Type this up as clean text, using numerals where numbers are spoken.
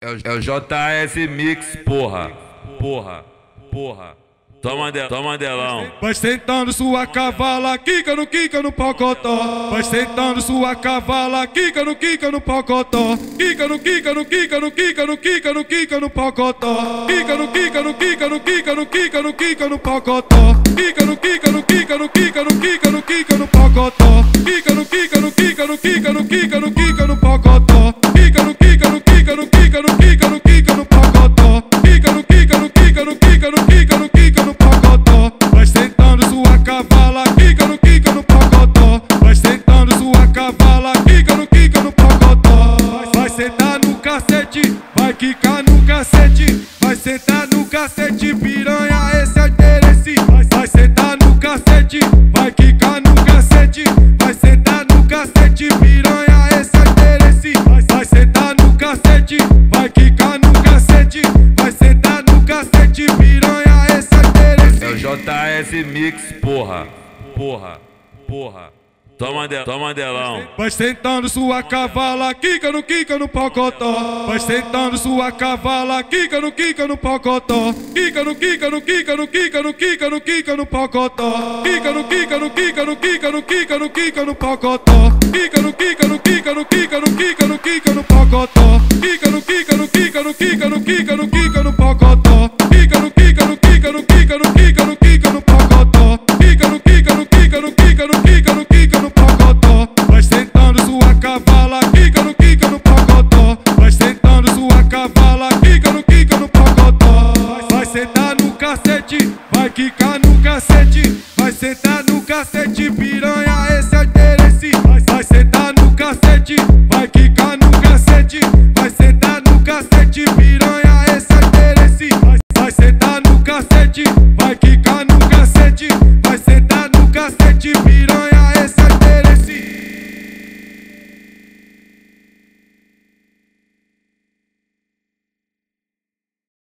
É o JS Mix, porra. Toma delão. Vai sentando sua cavala, quica no pocotó. Vai sentando sua cavala, quica no pocotó. Quica no pocotó. Quica no pocotó. Quica no pocotó. Quica no pocotó. Vai sentando sua cavala, quica no pocotó. Vai sentando sua cavala, quica no pocotó. Vai sentar no cacete, vai quicar no cacete. Vai sentar no cacete, piranha, esse é o interesse. Vai sentar no cacete, vai quicar no cacete. Vai sentar no cacete, piranha, esse é o interesse. Vai sentar no cacete, vai quicar no cacete. Vai sentar no cacete, piranha, esse é o interesse. É o JS Mix, porra. Toma delão. Vai sentando sua cavala, quica no pocotó. Vai sentando sua cavala, quica no pocotó. Quica no pocotó. Quica no pocotó. Quica no pocotó. No pocotó. Vai sentando sua cavala, quica no pocotó. Vai sentando sua cavala, quica no pocotó. Vai sentar no cacete, vai quicar no cacete. Vai sentar no cacete, piranha, esse é o interesse. Vai sentar no cacete, vai quicar no cacete. Vai sentar no cacete, piranha, esse é o interesse. Vai sentar no cacete, vai quicar no cacete. Vai sentar no cacete, piranha.